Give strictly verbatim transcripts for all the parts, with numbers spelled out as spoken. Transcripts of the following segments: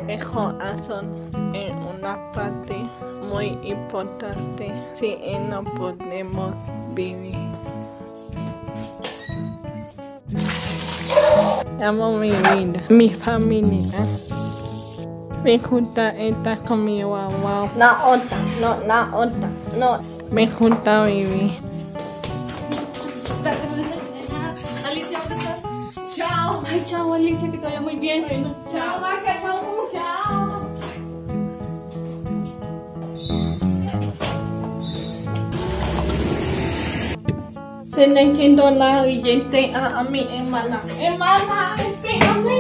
El corazón es una parte muy importante si no podemos vivir. Amo mi vida, mi familia. Me gusta estar con mi guagua. La otra, no, la otra, no. Me gusta vivir. Alicia, ¿dónde estás? Chao. Ay, chao, Alicia, que te vaya muy bien. Bueno, chao, Maca, chao. Chao. Se le entiendo la billete a, a mi hermana. Hermana, espérame.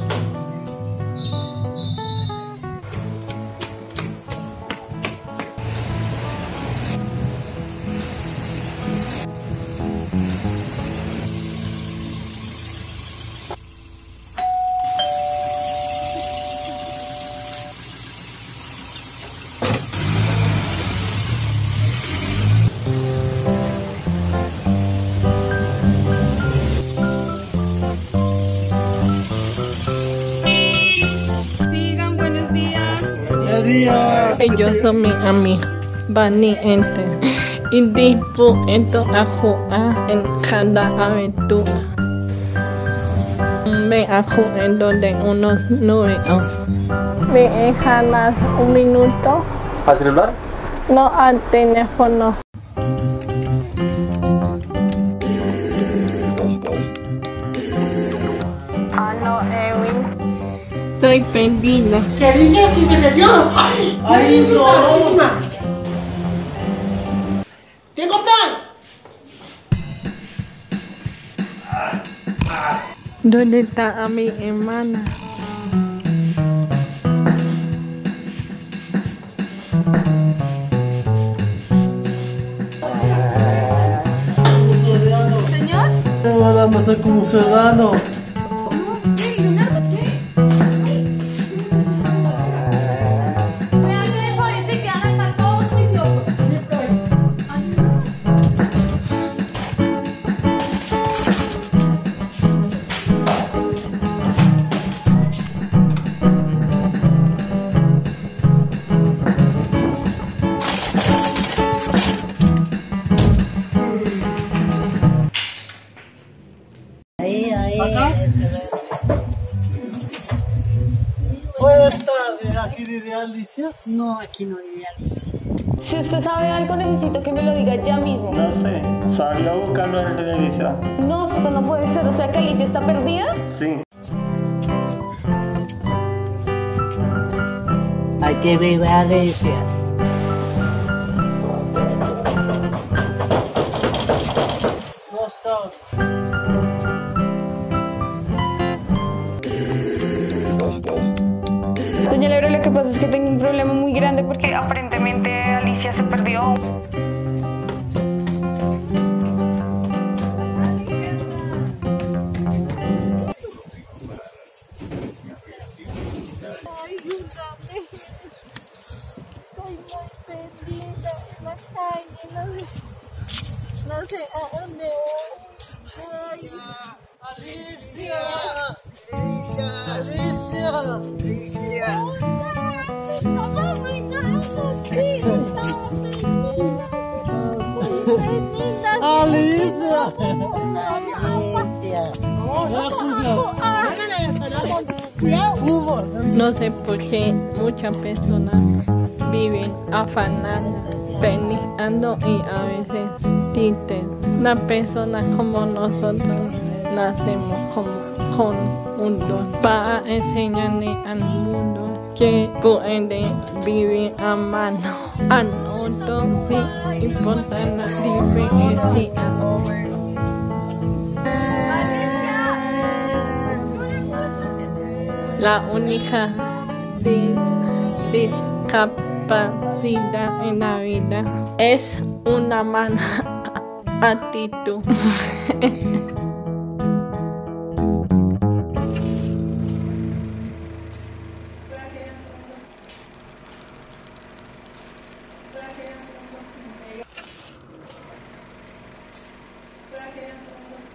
Ellos son mis amigos valientes y dispuestos a jugar en cada aventura. Me acuerdo de unos nuevos. ¿Me dejas un minuto? ¿Al celular? No, al teléfono. Aló, Ewin. Estoy perdida. ¿Qué dice que se me vio? ¡Ay! ¡Ay, no! ¡Tengo plan! ¿Dónde está a mi hermana? ¿Señor? Ahora no soy como ciudadano. Buenas tardes, ¿aquí vive Alicia? No, aquí no vive Alicia. Si usted sabe algo, necesito que me lo diga ya mismo. No sé, salió buscando a Alicia. No, esto no puede ser. O sea, que Alicia está perdida. Sí. Aquí vive Alicia. No está. Doña Laura, lo que pasa es que tengo un problema muy grande porque aparentemente Alicia se perdió. Ayúdame. Estoy muy perdida en la calle. No sé, no sé a dónde voy. Ay, Alicia. Alicia. Alicia. Alicia. No sé por qué muchas personas viven afanadas, peleando y a veces tristes. Las personas como nosotros nacemos como con un don para enseñarle al mundo que puede vivir a mano. A nosotros sí importa la diferencia. La única discapacidad en la vida es una mala actitud.